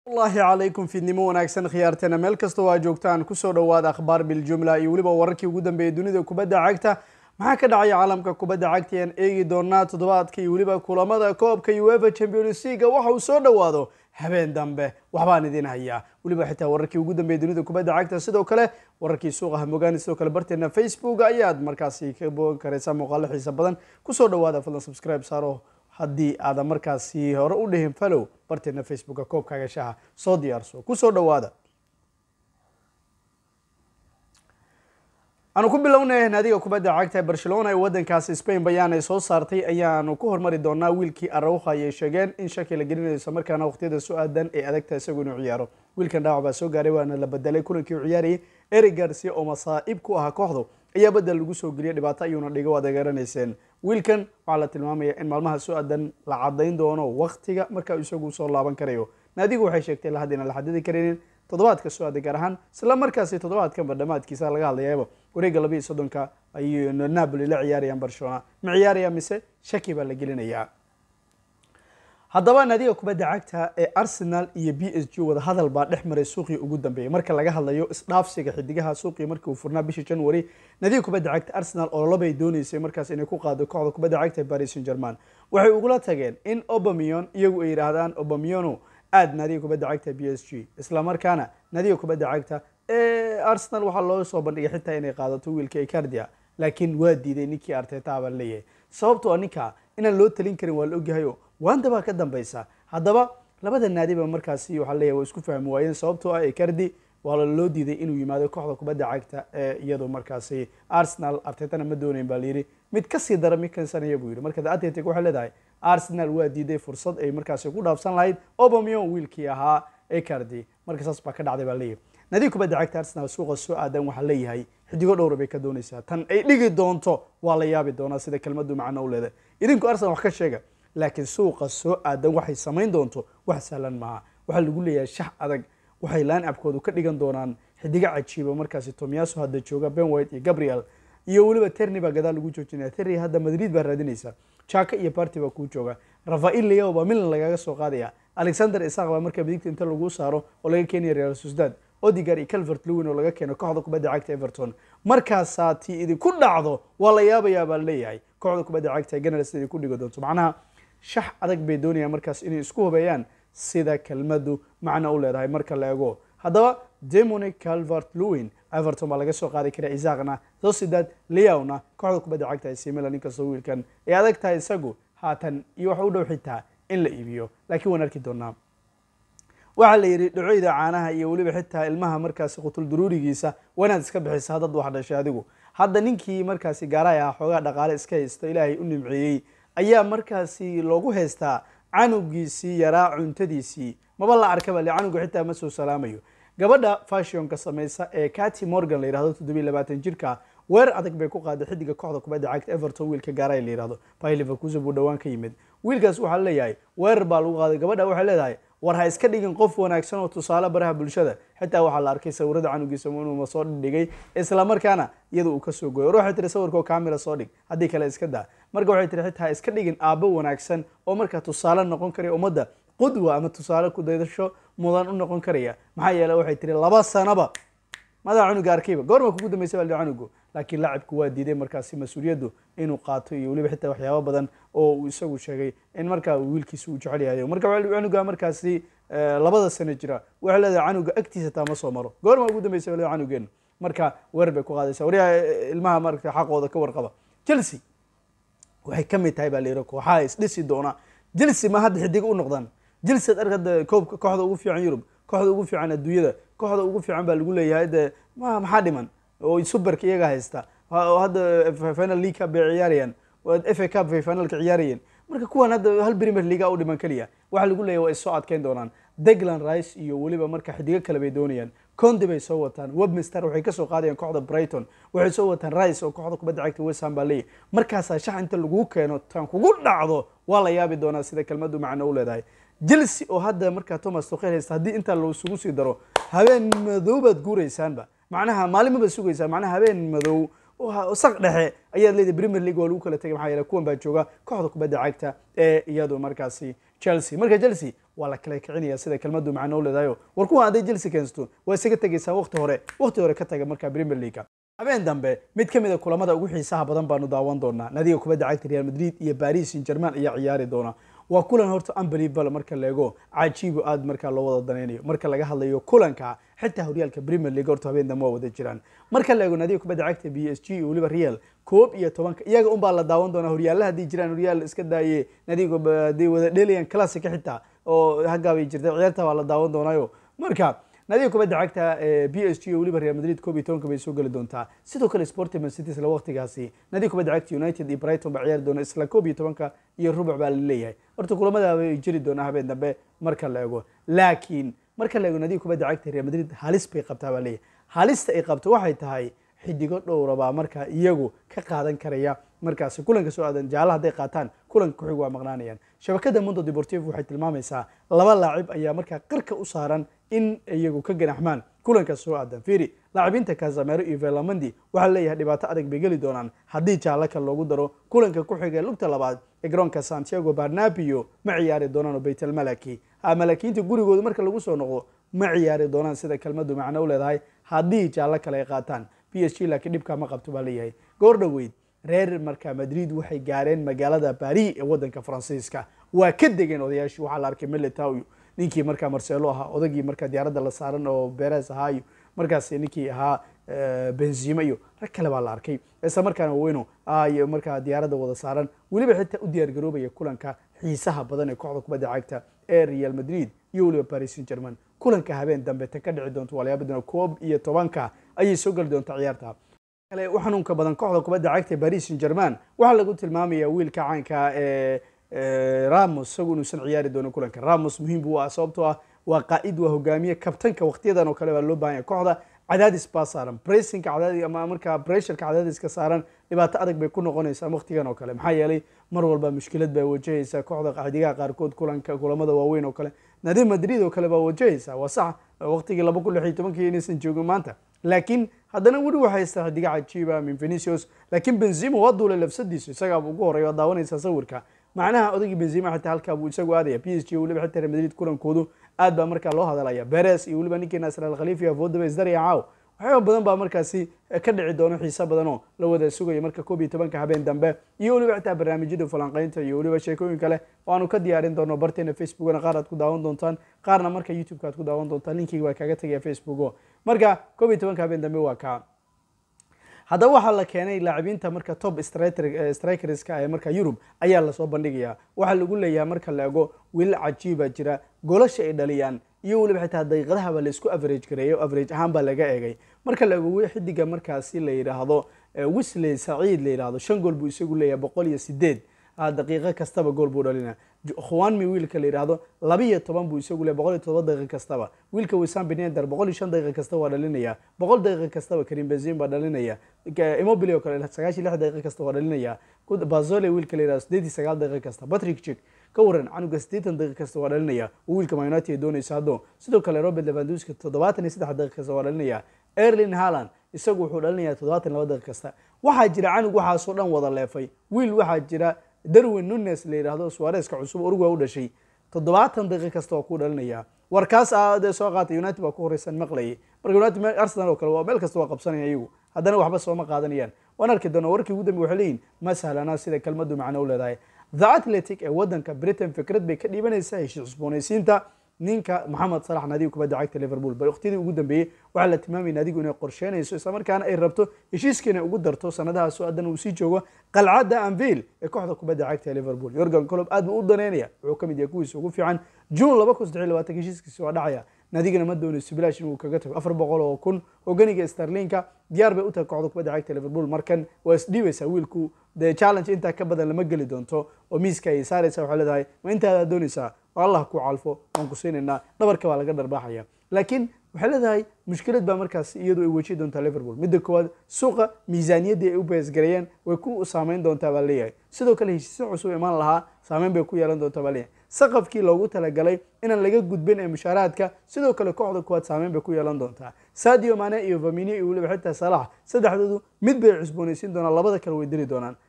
الله عليكم في النمو وناكسن خيارتنا مeel kasta waa joogtaan ku soo dhawaad akhbaar bil jumla iyo waliba wararkii ugu dambeeyay dunida kubadda cagta maxaa ka dhacay caalamka kubadda cagta aan eegi doonaa toddobaadkii iyo waliba kulamada koobka UEFA Champions League waxa uu soo dhawaado habeen dambe waxbaan idin hayaa waliba xitaa wararkii ugu dambeeyay dunida kubadda cagta sidoo kale wararkii suuqa mogaan sidoo kale barteena Facebook ayaad markaasi ka boogan kareysaa muuqaalo xiiso badan ku soo dhawaada fadlan subscribe saaro haddii aad markaasi hore u dhihin follow barteena Facebook koobkaaga shaha soo diyaarso ku soo dhawaada أنا كم بلونه نادي كوبادة عقتها برشلونة ودن كاس إسبان بيان سو صارتي أيان كهر مري دونا ويلكي أروخا يشجعن إن شكل جرين السمر كان وقتي ده سؤال دن أدك تسوون عياره ويلكن دعوة بسوا جاري وأنا لبدله كل كي عياري إيريك غارسيا أو مصائب كوها كهذا أي بدل الجسوا جري لبعتا يونا لجوا ده جرن السن ويلكن على تلمامي إن مالمها سؤال دن لعدين دونا وقتها مركا يسوق صار لابن كريو نادي جو حيشكت لحدنا لحد كرينين toddobaadka soo adeegarahan isla markaasii toddobaadkan badhamaadkiisa laga hadlayayba wareegga 32 ay Napoli la ciyaarayaan Barcelona ma ciyaaraya mise shaki baa la gelinayaa haddaba naadiga kubadda cagta ee Arsenal iyo PSG wada hadal baa dhex maray suuqii ugu dambeeyay marka laga hadlayo isdhaafsiga xidigaha suuqii markii uu furnaa bishii January naadiga kubadda cagta Arsenal oo labay doonaysay markaas inay ku qaado kooxda kubadda cagta Paris Saint-Germain waxay ugu la tageen in Aubameyang iyagu ay yiraahdaan Aubameyang aad naadiga kubadda cagta PSG isla markaana naadiga kubadda cagta Arsenal waxa loo soo bandhigay xitaa inay qaadato wiilka Icardi laakiin waa diiday ninkii Arteta baa leeyahay sababtoo ah ninka inaan loo talin karin waa la ogyahay waanta baa ka dambaysa haddaba labada naadiba markaasi waxa leeyahay waa isku fahmi waayeen sababtoo ah Icardi waa loo diiday inuu yimaado kooxda kubadda cagta iyadoo markaasi Arsenal Arteta ma doonayn baa leeyahay mid ka sii dara midkan sanaya buu yiri marka Atletico waxa leedahay Arsenal waa diiday fursad ay markaasi ku dhaafsan lahayd Aubameyang wiilkii ahaa Icardi markaas baa ka dhacday baa leeyahay naadiga kubadda cagta Arsenal suuqa soo aadan waxa leeyahay xidigo dhowr bay ka doonaysaa tan ay dhigi doonto waa la yaabi doonaa sida kelmadu macna u leedahay idinku Arsenal wax ka sheega laakiin suuqa soo aadan waxay sameyn doonto wax sahlan ma waxa lagu leeyahay shax adag waxay laan abkoodu ka dhigan doonaan xidiga cajiiba markaasi Tomiyasu hadda jooga Ben White iyo Gabriel iyo waliba Terni baa gadaal lagu joojinaya Terni hadda Madrid baa raadinaysa Chaka iyo Partey baa ku jooga Rafael Leao baa Milan lagaga soo qaadaya Alexander Isak baa markaa bidigta inta lagu saaro oo laga keenay Real Sociedad Odegaard iyo Calvert-Lewin oo laga keeno kooxda kubadda cagta Everton markaas tii idin ku dhacdo waa la yaabayaa baa leeyahay kooxda kubadda cagta Gunners idin ku dhigo doonto macnaha shax adag bay doonayaan markaas inay isku hubayaan sida kelmadu macna u leedahay marka la eego haddaba Dominic Calvert-Lewin Everton baa laga soo qaaday kara Isakna Sociedad Leao-na kooxda kubadda cagta AC Milan inkastoo wiilkan ay adag tahay isagu haatan iyo wax u dhow xitaa in la iibiyo laakiin waan arki doonaa waxa la yiri dhucayda caanaha iyo waliba xitaa ilmaha markaas qutul duruurigiisa wanaad iska bixisa dad wax dhashay adigu hadda ninkii markaas gaaraya xogaa dhaqaale iska haysto Ilaahay u nimceeyay ayaa markaasi loogu heystaa canugiisii yaraa cuntadiisii maba la arkaba le canugu xitaa ma soo salaamayo gabadha fashion ka sameeysa ee Katy Morgan la yiraahdo 27 jirka weer adag bay ku qaaday xidiga kooxda kubadda cagta Everton wiilka gaaray la yiraahdo Bayer Leverkusen buu dhawaan ka yimid wiilkaas waxa leeyahay weer baa lagu qaaday gabadha waxa leedahay war ha iska dhigin qof wanaagsan oo tusaale baraha bulshada xitaa waxa la arkay sawirada canugiisa inuu ma soo dhigay isla markaana iyada uu ka soo gooyo ruuxa tiri sawirka kaamira soo dhig hadii kale iska daa marka waxay tiri xitaa iska dhigin aabo wanaagsan oo marka tusaale noqon kara umada qudwa ama tusaale ku daydasho mudan u noqon karaya maxaa yeelay waxay tiri 2 sanaba madax canuga arkayba goorma kugu dambeysay baa canugu laakiin laacibku waa diiday markaasi mas'uuliyadu inuu qaato iyo waliba xitaa waxyaabo badan oo uu isagu sheegay in markaa wiilkiisu uu jecel yahay marka canuga markaasi 2 sano jira waxa leedahay canuga agtiisa taa ma soo maro goorma ugu dambeysay baa canugeen marka weer bay ku qaadaysaa wariya ilmaha markaa xaqooda ka warqaba Chelsea waxay ka mid tahay baa leeyahay kooxaha is dhisi doona Chelsea ma hadda xidig u noqdaan Chelsea arkada koobka kooxda ugu fiican Yurub kooxda ugu fiican adduunyada kooxda ugu fiican baa lagu leeyahay maxaa dhiman oo superka iyaga haysta hadda final league ka ciyaarayaan FA Cup final ka ciyaarayeen marka kuwan hadda hal Premier League u dhiman kaliya waxa lagu leeyahay way soo adkeyn doonaan Declan Rice iyo waliba marka xidiga kale bay doonayaan Conte bay soo wataan Webster waxay ka soo qaadayaan kooxda Brighton waxay soo wataan Rice oo kooxda kubadda cagta West Ham baa leeyahay markaas shax inta lagu keeno tan kugu dhacdo waa la yaabi doonaa sida kelmadu macna u leedahay Chelsea oo hadda marka Thomas Tuchel haysta hadii inta loo isugu sii daro habeen madowbad guuraysaanba macnaha maalimaba sugaysaa macnaha habeen madow وسق ده أياد ليد بريمير ليج ولو كله تجمع حيلا كون بتشوجا كهذا كبدأ عكتا يادو مركزي Chelsea marka Chelsea waa la kala kicinaya sida kelmadu macno u leedahay war kuwa haday Chelsea keensto way isaga tagaysaa waqti hore ka taga marka Premier League habeen dambe mid kamid ah kulamada ugu xiisaha badan baanu daawan doonaa nadiga kubadda cagta Real Madrid iyo Paris Saint-Germain ayaa ciyaari doona waa kulan horta unbelievable marka la eego cajiib aad marka loo wada daneynayo marka laga hadlayo kulanka xitaa horyaalka Premier League horta habeen dambe wada jiraan marka la eego nadiga kubadda cagta PSG iyo waliba Real koob iyo 10 iyaga un baa la daawan doona horyaalaha hadii jiraan horyaal iska daayay nadiga wada dhaliyan classic xitaa oo hagaabay jirtay ciyaarta waa la daawan doonayo marka nadiga kubadda cagta PSG iyo waliba Real Madrid koob iyo 10 bay soo gali doontaa sidoo kale Sporting City isla waqtigaasi nadiga kubadda cagta United iyo Brighton ba ciyaar doona isla koob iyo 10 iyo rubuc baa la leeyahay horta kulamada ay jiri doona habeen dambe marka la eego laakiin marka la eego nadiga kubadda cagta Real Madrid halis bay qabtaa baa leeyahay halista ay qabto waxay tahay xidigo dhowraba marka iyagu ka qaadan karaya markaas kulanka soo aadan jaalaha haday qaataan kulanka ku xig waa maqnaanayaan shabakada Mundo Deportivo waxay tilmaamaysaa laba laacib ayaa marka qarka u saaran in iyagu ka ganaxmaan kulanka soo aadan fiiri laacibinta Casemiro iyo Velamandi waxa leeyahay dhibaato adag bay gali doonaan hadii jaala ka loogu daro kulanka ku xiga lugta labaad ee garoonka Santiago Bernabeu ma ciyaari doonaan Baytal Malaki malakiinta gurigooda marka lagu soo noqdo ma ciyaari doonaan sida kelmadu macno u leedahay hadii jaala kale ay qaataan PSG laakiin dhibka ma qabto baa leeyahay goor dhaweyd reer marka Madrid waxay gaareen magaalada Paris ee wadanka Faransiiska waa ka degeen odayaashii waxa la arkay Militao ninkii marka Marcelo ahaa odagii marka diyaaradda la saaran oo Perez ahaa markaas ninkii ahaa Benzema iyo rag kale baa la arkay isla markaana weyno ay marka diyaaradda wada saaran waliba xitaa u diyaar garoobaya kulanka xiisaha badan ee kooxda kubadda cagta ee Real Madrid iyo waliba Paris Saint-Germain kulanka habeen dambe tan ka dhici doonto walaayaabadana koob iyo 10 ayay soo gali doontaa ciyaarta kale waxaanunka badan kooxda kubadda cagta Paris Saint-Germain waxa lagu tilmaamayaa wiilka caanka Ramos isagu inuu san ciyaari doono kulanka Ramos muhiim buu ah sababtoo ah waa qaa'id waa hogaamiye kabtanka waqtiyadan oo kale baa loo baahan yahay kooxda cadaadis baa saaran pressing cadaadis ama marka pressure cadaadiska saaran dhibaato adag bay ku noqonaysaa waqtigan oo kale maxaa yeelay mar walba mushkilad bay wajahaysaa kooxda qaadiga qaarkood kulamada waaweyn oo kale Real Madrid oo kale baa wajahaysaa waa sax waqtigii 2016 inaysan joogin maanta laakiin haddana wali waxay haystaa xidiga cajiiba min Vinicius laakiin Benzema waa duulay lafsadiisa isaga ugu horeeyo daawanaysa sawirka macnaha odagii Benzema xitaa halka buu isagu aadaya PSG waliba xitaa Real Madrid kulankoodu aad baa marka loo hadalaya Perez iyo waliba ninkii Nasser Al-Khalifi awoodba isdariya caaw waxyaabo badan baa markaasi ka dhici doona xiiso badan oo la wada sugayo marka 11 habeen dambe iyo waliba xitaa barnaamijyada falanqaynta iyo waliba sheekooyin kale waanu ka diyaarin doono barteena Facebook-na qaar aad ku daawan doontaan qaarna marka YouTube-ka aad ku daawan doontaan linkiga waa kaga tagaya Facebook marka 11 habeen dambe waa ka haddaba waxaa la keenay laacibinta marka top strikerska ee marka Europe ayaa la soo bandhigaya waxa lagu leeyahay marka la eego wiil cajiiba jira goolasha ay dhaliyaan iyo waliba xitaa daqiiqadaha baa la isku average gareeyo average ahaan baa laga eegay marka la eego xidiga markaasi la yiraahdo Wesley Saeed la yiraahdo 5 gool buu isagu leeyahay 108 daqiiqo kastaba gool buu dhalina Juan Mi wiilka la yiraahdo 12 buu isagu leeyahay 107 daqiiqo kastaba wiilka Wissam Ben Yedder 105 daqiiqo kastaba waa dhalinaya 100 daqiiqo kastaba Karim Benzema baa dhalinaya Immobile oo kale 96 daqiiqo kastaba waa dhalinaya Bazole wiilka la yiraahdo 89 daqiiqo kastaba Patrick Schick ka waran canuga 80 daqiiqo kastaba waa dhalinaya wiilka Man United doonaysa hado sidoo kale Robert Lewandowski 73 daqiiqo kastaba waa dhalinaya Erling Haaland isagu wuxuu dhalinayaa 72 daqiiqo kasta waxa jira canug waxa soo dhan wada leefay wiil waxa jira Darwin Nunes la yiraahdo Suarez ka cusub Uruguay u dhashay 70 daqiiqo kasta oo ku dhalinaya warkaas aad soo qaatay United baa ku horeysan maqlay marka United Arsenal oo kale waa meel kasta waa qabsanaya iyagu haddana waxba soo ma qaadanayaan waan arki doonaa warkii ugu dambeeyay waxay leeyihiin ma sahlana sida kelmadu macno u leedahay The Athletic ee wadanka Britain fikrad bay ka dhiibanaysaa heshiis cusboonaysiinta ninka Mohamed Salah nadiga kubadda cagta Liverpool bay waqtiyadii ugu dambeeyay waxa la tilmaamay nadigu inay qorsheynayso isla markaana ay rabto heshiiskiina ugu darto sanadaha soo aadan uu sii joogo qalcadda Anfield ee kooxda kubadda cagta Liverpool Jurgen Klopp aad u daneynaya wuxuu kamid yahay kuwiisa ugu fiican June 2023 heshiiskiisa waa dhacaya nadigana ma doonayso bilaash inuu kaga tago 400,000 hoganiga Sterling-ka diyaar bay u tahay kooxda kubadda cagta Liverpool markan waa isdhiibaysa wiilku the challenge inta ka badan lama gali doonto oo miiska ay saaraysa waxa leedahay ma inta doonaysa والله ku calfo aan ku siinayna dhabarka waa laga darbaaxaya laakiin waxa leedahay mushkilad baa markaas iyadoo ay wajhi doonta Liverpool midda koowaad suuqa miisaaniyadii ay u bees gareeyeen way ku saameyn doontaa baa leeyahay sidoo kale heshiis cusub imaan lahaa saameyn bay ku yeelan doontaa baa leeyahay saqafkii loogu talagalay inaan laga gudbin ee mushaaraadka sidoo kale kooxda koowaad saameyn bay ku yeelan doontaa Sadio Mane iyo Firmino iyo waliba xitaa Salah saddexdoodu mid bay cusboonaysiin doonaan labada kale way diri doonaan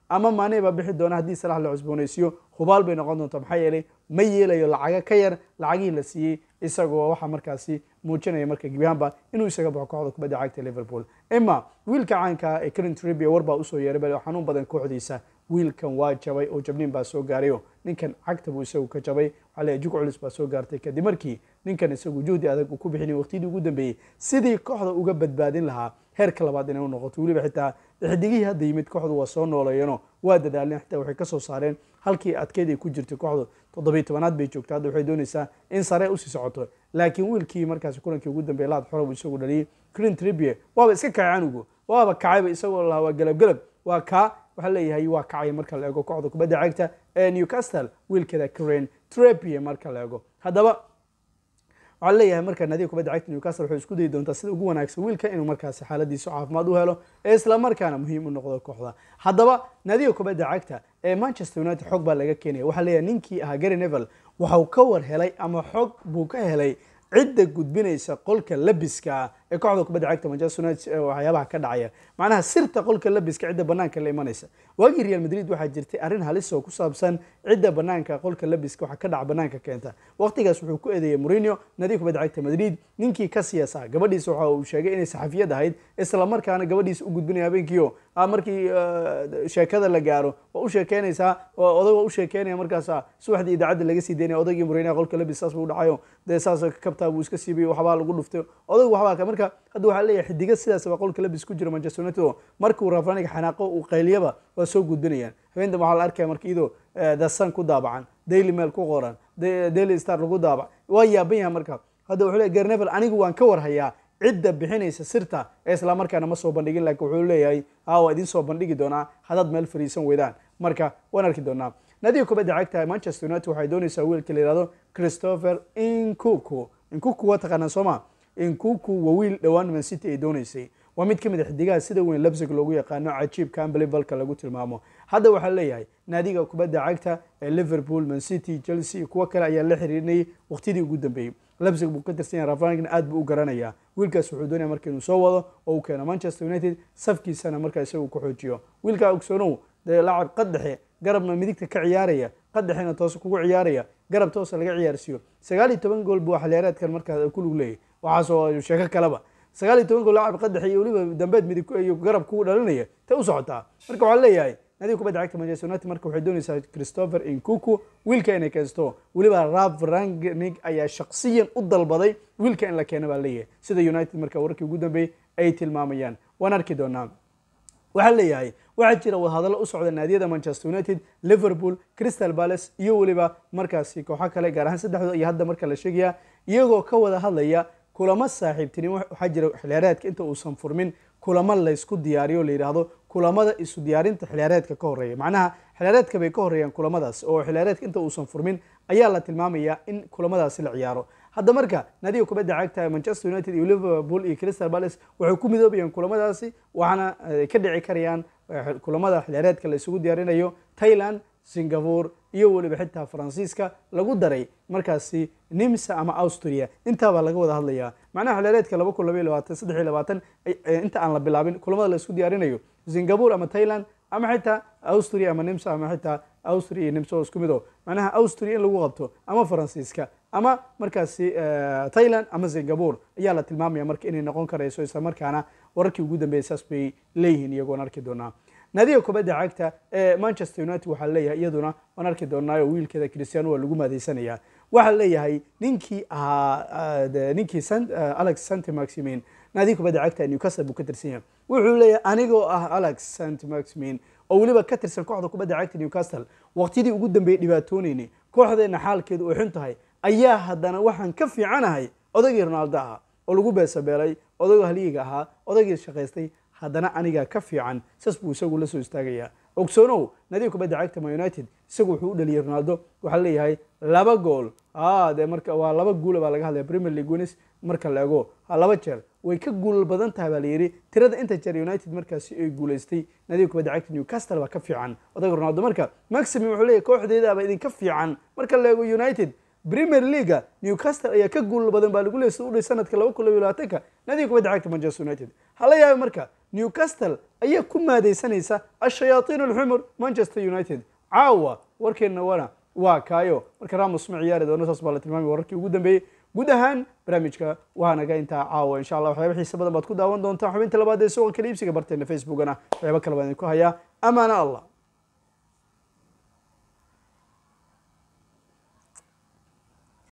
ama Mane baa bixi doona haddii Salah la cusboonaysiyo hubaal bay noqon doontaa maxaa yeelay ma yeelayo lacaga ka yar lacagii la siiyey isagoo waxa markaasi muujinaya marka gibaanba inuu isaga baxo kooxda kubadda cagta Liverpool ima wiilka caanka ee Kieran Trippier warba u soo yeeray bal xanuun badan kooxdiisa wiilkan waa jabay oo jabnin baa soo gaarayo ninkan cagta buu isagu ka jabay waxa la jug culus baa soo gaartay kadib markii ninkan isagu juhdi adag uu ku bixinay waqtidii ugu dambeeyay sidii kooxda uga badbaadin lahaa heerka labaad inay u noqoto waliba xitaa xidigii hadda yimid kooxdu waa soo nooleeyeen waa dadaaleen xitaa waxay ka soo saareen halkii adkeyd ay ku jirtay kooxdu 17aad bay joogtaa hadda waxay doonaysaa in sare u sii socoto laakiin wiilkii markaas kulankii ugu dambeeyay laad xorob isagu dhaliyay Kieran Trippier waaba iska kacay anugu waaba kacayba isagoo la waa galab waa ka waxa leeyahay waa kacay marka la eego kooxda kubadda cagta ee Newcastle wiilkeeda Kieran Trippier marka la eego haddaba waxaa leeyahay marka nadiga kubadda cagta Newcastle waxay isku dayi doontaa sida ugu wanaagsan wiilka inuu markaas xaaladiisa caafimaad u helo ee isla markaana muhiim u noqdo kooxda haddaba nadiga kubadda cagta ee Manchester United xog baa laga keenay waxa leeyahay ninkii ahaa Gary Neville waxa uu ka war helay ama xog buu ka helay cidda gudbinaysa qolka labiska ee kooxda kubadda cagta Manchester United waxyaabaha ka dhacaya macnaha sirta qolka labiska cidda banaanka la imanaysa waagii Real Madrid waxaa jirtay arrin halis oo ku saabsan cidda banaanka qolka labiska waxa ka dhaca banaanka keenta waqtigaas wuxuu ku eedeeyay Mourinho nadiga kubadda cagta Madrid ninkii ka siyaasa gabadhiisa waxa uu sheegay inay saxafiyad ahayd isla markaana gabadhiisa u gudbinaya habeenkii markii sheekada la gaaro oo u sheekeynaysa odaga u sheekeynaya markaas subaxdii idaacada laga sii deynay odagii Mourinho qolka labiska saas uu dhacayo deesaas kabta buu iska siibay waxba lagu dhuftay odagu waxba marka hadda waxa leeyahay xidiga sidaas ba qolka labis ku jira Manchester United markuu Rafaniga xanaaqo uu qayliyaba waa soo gudbinayaan habeenta waxa la arkay markii ido The Sun ku daabacan Daily Mail ku qoran Daily Star lagu daabac waa yaaban marka hadda wuxuu leeyahay Gary Neville anigu waan ka war hayaa cidda bixinaysa sirta ee isla markaana ma soo bandhigin laakiin wuxuu leeyahay waa idin soo bandhigi doonaa hadad meel fariisan weydaan marka waan arki doonaa nadiga kubadda cagta Manchester United waxay doonaysaa wiilka la yiraahdo Christopher Nkunku waa taqaanaa Soomaa Nkunku waa wiil dhawaan Man City ay doonaysay waa mid kamid ah xidigaha sida weyn Leipzig loogu yaqaano cajiibka unbelievable lagu tilmaamo hadda waxa leeyahay naadiga kubadda cagta ee Liverpool Man City Chelsea kuwa kale ayaa la xiriirinay waqtidii ugu dambeeyay Leipzig buu ka tirsan yahay Rafaniga aad buu u garanayaa wiilkaas wuxuu doonayaa markii inuu soo wado oo uu keeno Manchester United safkiisana markaa isagu ku xoojiyo wiilka ogsoonow laacib qadaxe garabna midigta ka ciyaaraya qadaxina toos kugu ciyaaraya garab toos laga ciyaarsiyo 19 gool buu xiliyaareedkan markaa ku lug leeyahay waxa soo sheeko kalaba 19 gool laacib qadax iyo waliba dambeed midig iyo garab ku dhalinaya ta u socotaa marka waxa leeyahay nadiga kubadda cagta Manchester United marka waxay doonaysaa Christopher Nkunku wiilka inay keensto waliba Ralf Rangnick ayaa shakhsiyan u dalbaday wiilka in la keeno baa leeyahay sida United marka warkii ugu dambeeyay ay tilmaamayaan waan arki doonaa waxa leeyahay waxa jira wadahadalo u socda naadiyada Manchester United Liverpool Crystal Palace iyo waliba markaasi kooxo kale gaar ahaan saddexdooda iyo hadda marka la sheegaya iyagoo ka wada hadlaya kulamo saaxiibtinimo waxa jira xiliyaareedka inta uusan furmin kulamo la isku diyaariyo la yiraahdo kulamada isu diyaarinta xiliyaareedka ka horeeya macnaha xiliyaareedka bay ka horeeyaan kulamadaas oo xiliyaareedka inta uusan furmin ayaa la tilmaamayaa in kulamadaasi la ciyaaro hadda marka nadiga kubadda cagta Manchester United iyo Liverpool iyo Crystal Palace waxay ku midoobayaan kulamadaasi waxana ka dhici karayaan kulamada xiliyaareedka la isugu diyaarinayo Thailand Singapore iyo waliba xitaa Faransiiska lagu daray markaasi Nimsa ama Austria inta baa laga wada hadlayaa macnaha xiliyaareedka 2023 inta aan la bilaabin kulamada la isku diyaarinayo Singapore ama Thailand ama xitaa Austria ama Nimsa ama xitaa Austria iyo Nimsa isku mido macnaha Austria in lagu qabto ama Faransiiska ama markaasi Thailand ama Singapore ayaa la tilmaamaya marka inay noqon karayso isla markaana wararkii ugu dambeeyay saas bay leeyihiin iyagoo arki doonaa nadiga kubadda cagta ee Manchester United waxa leeyahay iyaduna waan arki doonaa wiilkeeda Cristiano waa lagu maadeysanaya waxa leeyahay ninkii Alex Saint-Maximin nadiga kubadda cagta Newcastle buu ka tirsan yahay wuxuu leeyahay anigoo Alex Saint-Maximin oo waliba ka tirsan kooxda kubadda cagta Newcastle waqtidii ugu dambeeyay dhibaatoonayni kooxdeena xaalkeedu oo xun tahay ayaa haddana waxaan ka fiicanahay odagii Ronaldo ah oo lagu beesabeelay odaga haliga ahaa odagii shaqaystay haddana aniga ka fiican sas buu isagu la soo istaagayaa ogsoonow nadiga kubadda cagta Man United isagu wuxuu u dhaliyay Ronaldo waxa leeyahay 2 gool de marka waa 2 gool baa laga hadlay Premier League winners marka la eego 2 jeer way ka gool badan tahay baa la yiri tirada inta jeer United markaasi ay guuleystay nadiga kubadda cagta Newcastle baa ka fiican odaga Ronaldo marka Maximum wuxuu leeyahay kooxdeeda baa idin ka fiican marka la eego United Premier League Newcastle ayaa ka gool badan baa lagu leeyahay u dhigay sanadka 2020 nadiga kubadda cagta Manchester United hala yaab marka Newcastle ayaa ku maadeysanaysa الشياطين الحمر Manchester United caawa warkeena waa kaayo marka Ramos ma ciyaari doono saas baa la tilmaamay wararkii ugu dambeeyay guud ahaan barnaamijka waanaga intaa caawa insha Allah waxyaabo xiiso badan baad ku daawan doontaa xubinta labaad ee suuqa kala iibsiga barteena Facebook-ana waxyaabo kala badan ku haya amaana Allah